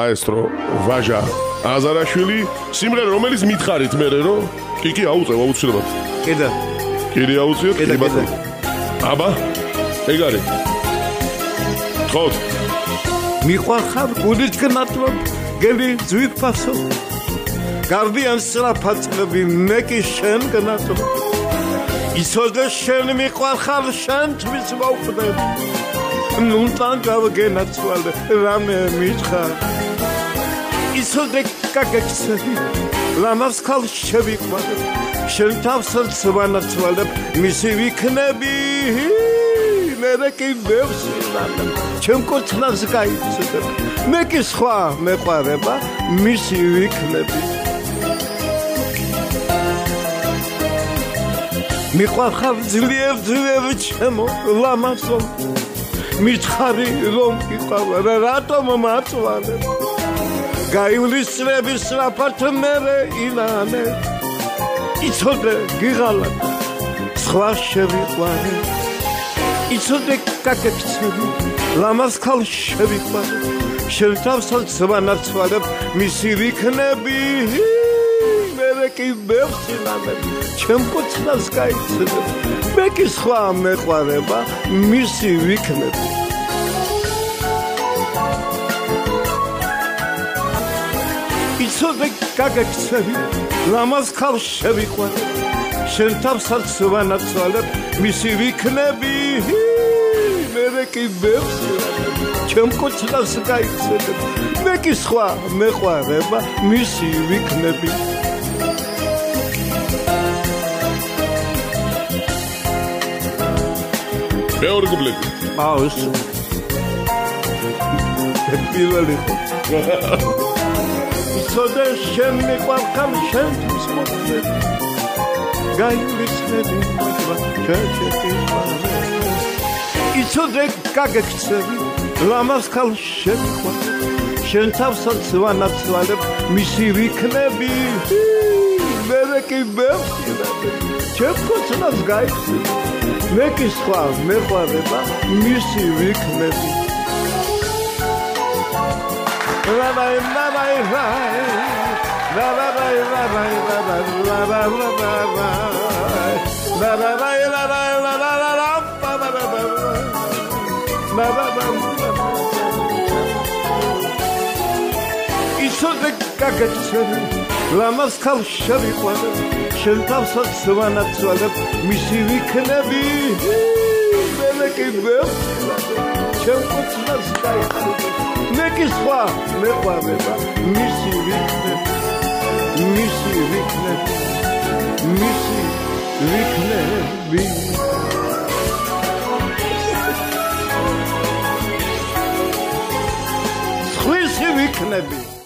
მაესტრო ვაჟა აზარაშვილი სიმღერა რომელიც მითხარით მე რო კი აუწევ აუცილებლად კიდე კიდე აუწევ კიდე ბატონო აბა ეგ არის ხოთ მიყვარხარ გულით გნატლობ გელი ძვირფასო გარდიან სწრაფაწლები მე კი შენ გნატლობ ისოდე შენ მიყვარხარ შენთვის მოვკვდები ნუნტან გავგენაცვალე რამე მითხარ ისოდე კაკექსები ლამას ხალ შევიყვარე შენ თავსაც ვანაცვალებ მისი ვიქნები მე კი ვევსილანებ ჩემ კოცნას გაიცდებ მე კი სხვა მეყარება მისი ვიქნები მიყვარხარ ძლიერ ჩემო ლამაზო მითხარი რომ იყავა რატომ მაწვალე გაივლის სწრაფად მერე ინანე იცოდე გიღალა სხვა შევიყვარე იცოდე კაკექსები ლამაზ ხალ შევიყვარე შენ თავსაც ვანაცვალებ მისი ვიქნები მე კი ვევსილანებ ჩემ კოცნას გაიცდებ მე კი სხვა მეყარება მისი ვიქნები იცოდე კაკექსები ლამაზ ხალ შევიყვარე შენ თავსაც ვანაცვალებ მისი ვიქნები მე კი ვევსილანებ ჩემ კოცნას გაიცდებ მე კი სხვა მეყარება მისი ვიქნები მეორე კუპლეტი აუს პირველი იცოდე შენ მიყვარხარ შენთვის მოვკვდები გაივლის მოძვა შეჭეპილარე იცოდე კაკექსები ლამაზ ხალ შევიყვარე შენ თავსაც ვანაცვალებ მისი ვიქნები მე კი ვევსილანებ ჩემ კოცნას გაიცდებ მე კი სხვა მეყარება მისი ვიქნები იცოდე კაკექსები ლამაზ ხალ შევიყვარე შენ თავსაც ვანაცვალებ მისი ვიქნები მე კი ვევსილანებ ჩემ კოცნას გაიცდებ მე კი სხვა მეყარება მისი ვიქნები მისი ვიქნები სხვისი ვიქნები